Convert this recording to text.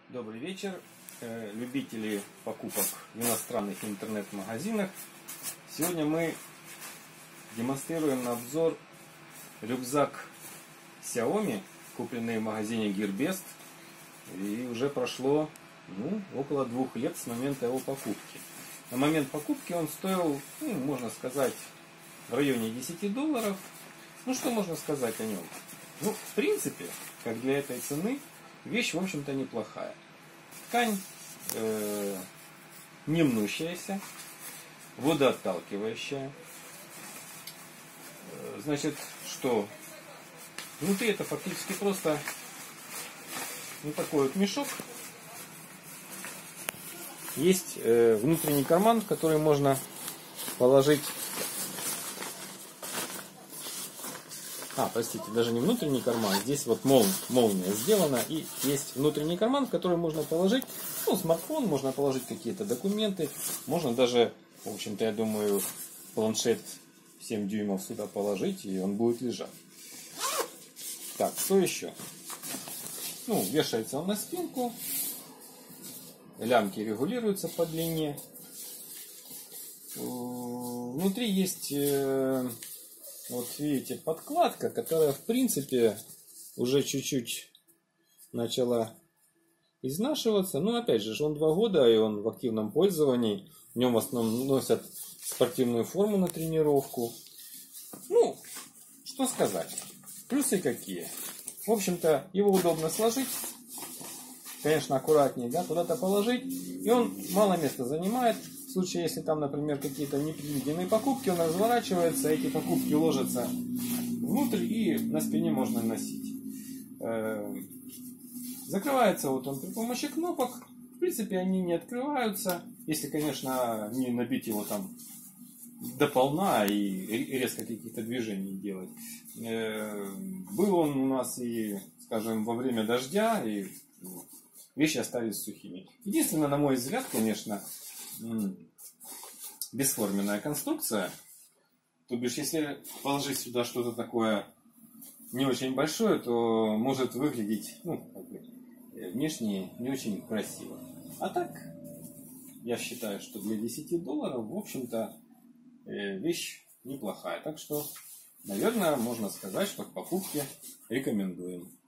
Добрый вечер, любители покупок в иностранных интернет-магазинах. Сегодня мы демонстрируем на обзор рюкзак Xiaomi, купленный в магазине Gearbest. И уже прошло около 2 лет с момента его покупки. На момент покупки он стоил, можно сказать, в районе $10. Что можно сказать о нем? В принципе, как для этой цены, вещь, в общем-то, неплохая. Ткань не мнущаяся, водоотталкивающая. Значит, что? Внутри это фактически просто такой вот мешок. Есть внутренний карман, в который можно положить... Простите, даже не внутренний карман, здесь вот молния сделана, и есть внутренний карман, в который можно положить смартфон, можно положить какие-то документы, можно даже, в общем-то, я думаю, планшет 7 дюймов сюда положить, и он будет лежать. Так, что еще? Вешается он на спинку, лямки регулируются по длине. Внутри есть... Вот видите, подкладка, которая в принципе уже чуть-чуть начала изнашиваться. Опять же, он 2 года, и он в активном пользовании. В нем в основном носят спортивную форму на тренировку. Что сказать. Плюсы какие? В общем-то, его удобно сложить. Конечно, аккуратнее, куда-то положить. И он мало места занимает. В случае, если там, например, какие-то непредвиденные покупки, он разворачивается, эти покупки ложатся внутрь и на спине можно носить. Закрывается он при помощи кнопок. В принципе, они не открываются, если, конечно, не набить его там дополна и резко каких-то движений делать. Был он у нас и, скажем, во время дождя, и вещи остались сухими. Единственное, на мой взгляд, конечно, бесформенная конструкция. То бишь, если положить сюда что-то такое не очень большое, то может выглядеть внешне не очень красиво. А так, я считаю, что для $10, в общем-то, вещь неплохая. Так что, наверное, можно сказать, что к покупке рекомендуем.